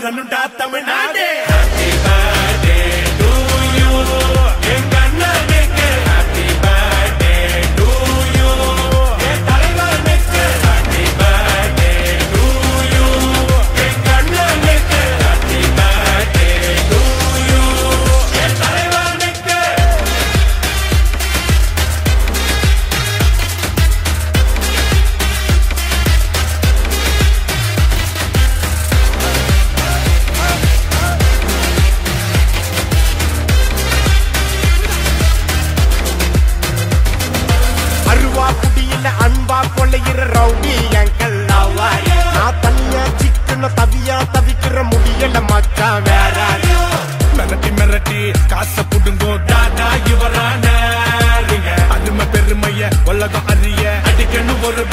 அதிரனுடா Tamil Nadu. Happy birthday to you. எங்க அண்ணனுக்கு happy birthday to you. என் தலைவனுக்கு happy birthday to you. எங்க அண்ணனுக்கு happy birthday to you. என் தலைவனுக்கு அன்பா கொள்ளையிற ரவுடி எங்கள் நான் தனியா சிக்கன தவியா தவிக்கிற முடியல மச்சான் வேற மிரட்டி மிரட்டி காசை புடுங்கோ டாடா இவரான அருமை பெருமைய உலகம் அறிய அடிக்கணும் ஒரு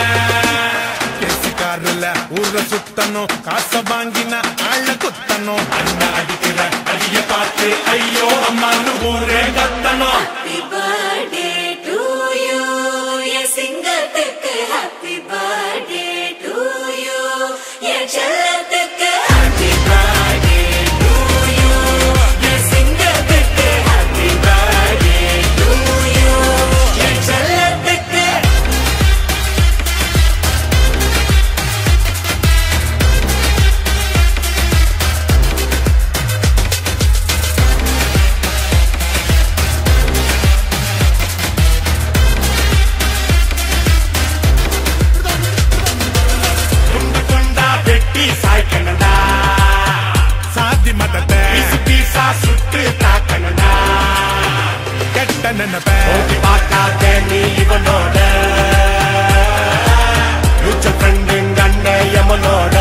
பேனர்ல ஊர சுத்தணும் காசை வாங்கின ஆள குத்தணும் அண்ணா அடிக்கிற அடிய பார்த்து ஐயோ அம்மானு ஊரே கத்தணும். சிங்கத்துக்கு happy birthday to you. என் செல்லத்துக்கு happy birthday to you. என் சிங்கத்துக்கு happy birthday to you. என் செல்லத்துக்கு சாதி மதத்தை பீசா சுட்டு தாக்கணும்டா. கெட்ட நினைப்ப பார்க்காத நீ இவனோட ஃபியூச்சர் ஃப்ரெண்டு கண்ண எமனோட